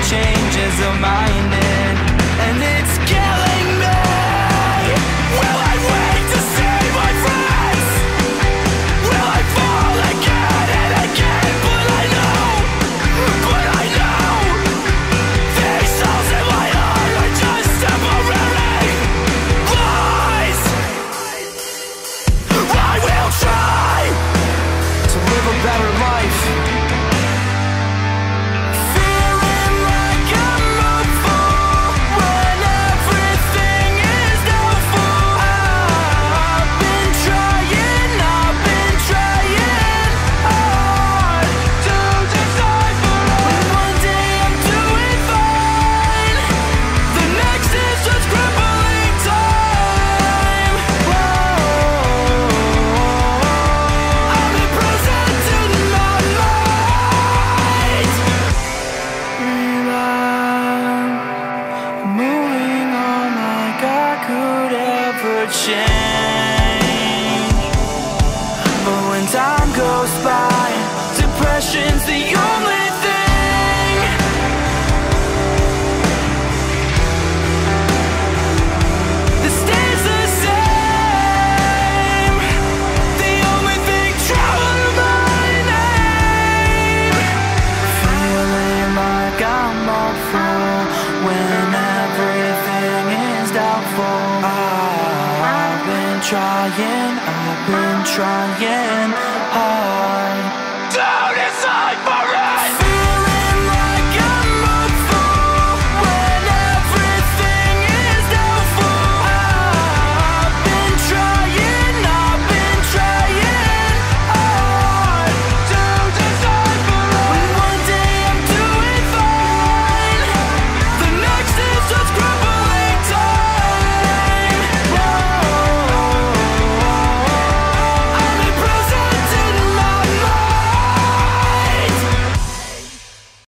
changes of minded, and it's killing me. Will I wait to see my friends? Will I fall again and again? But I know these souls in my heart are just temporary lies. I will try to live a better life. Feeling like I'm a fool when everything is doubtful. I've been trying hard to decipher it. One day I'm doing fine, the next is just crippling time. I'm imprisoned in my mind. I'm moving on like I could ever change, but when time goes by, depression's the only thing that stays the same. The only thing true to my name. Feeling like I'm a fool when everything is doubtful. I've been trying hard